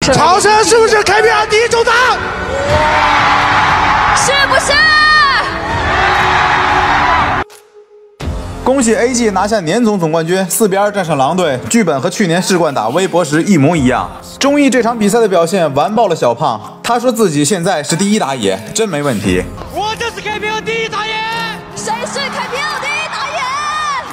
长生是不是 KPL 第一中单？ 是不是？ 恭喜 AG 拿下年总冠军，4比2战胜狼队，剧本和去年世冠打微博时一模一样。中艺这场比赛的表现完爆了小胖，他说自己现在是第一打野，真没问题。 我就是 KPL 第一打野。 谁是 KPL 第一打野？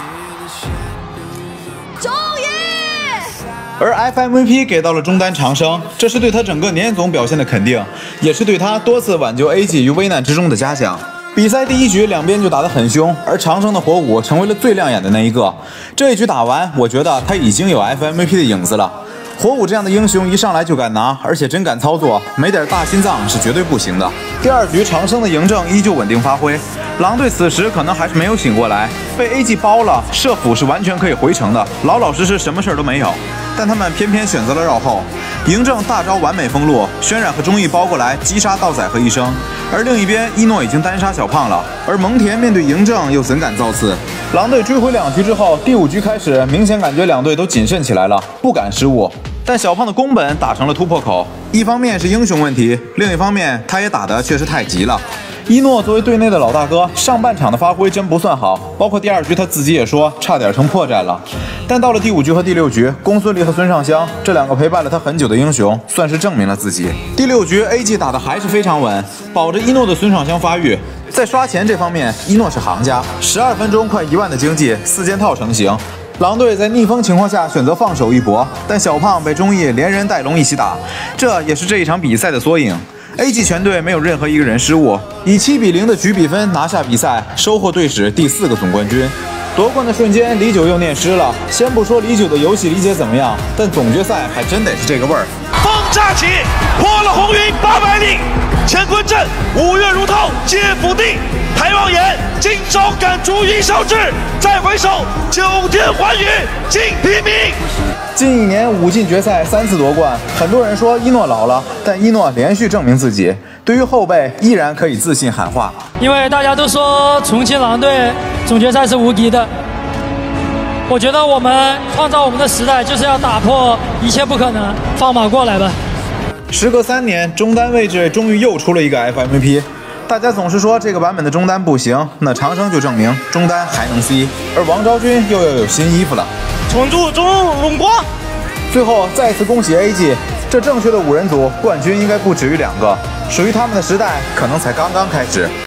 中艺。 而 FMVP 给到了中单长生，这是对他整个年总表现的肯定，也是对他多次挽救 AG 于危难之中的嘉奖。比赛第一局两边就打得很凶，而长生的火舞成为了最亮眼的那一个。这一局打完，我觉得他已经有 FMVP 的影子了。火舞这样的英雄一上来就敢拿，而且真敢操作，没点大心脏是绝对不行的。第二局长生的嬴政依旧稳定发挥，狼队此时可能还是没有醒过来，被 AG 包了，射辅是完全可以回城的，老老实实什么事都没有。但他们偏偏选择了绕后，嬴政大招完美封路，轩冉和中艺包过来击杀道仔和一生，而另一边一诺已经单杀小胖了，而蒙恬面对嬴政又怎敢造次？狼队追回2局之后，第5局开始，明显感觉两队都谨慎起来了，不敢失误。但小胖的宫本打成了突破口，一方面是英雄问题，另一方面他也打得确实太急了。一诺作为队内的老大哥，上半场的发挥真不算好，包括第2局他自己也说差点成破绽了。但到了第5局和第6局，公孙离和孙尚香这2个陪伴了他很久的英雄，算是证明了自己。第6局 AG 打得还是非常稳，保着一诺的孙尚香发育。在刷钱这方面，一诺是行家，12分钟快1万的经济，4件套成型。狼队在逆风情况下选择放手一搏，但小胖被中艺连人带龙一起打，这也是这一场比赛的缩影。AG 全队没有任何一个人失误，以7比0的局比分拿下比赛，收获队史第4个总冠军。夺冠的瞬间，李九又念诗了。先不说李九的游戏理解怎么样，但总决赛还真得是这个味儿。 风乍起，破了红云800里，乾坤阵5月如涛皆否定。抬望眼，今朝赶逐一烧制，再回首9天还羽尽平民。 近1年5进决赛3次夺冠，很多人说一诺老了，但一诺连续证明自己，对于后辈依然可以自信喊话。 因为大家都说重庆狼队总决赛是无敌的，我觉得我们创造我们的时代就是要打破一切不可能，放马过来吧。 时隔3年，中单位置终于又出了一个 FMVP。大家总是说这个版本的中单不行，那长生就证明中单还能 C， 而王昭君又要有新衣服了。 重铸中荣光。 最后再次恭喜 AG， 这正确的5人组冠军应该不止于2个，属于他们的时代可能才刚刚开始。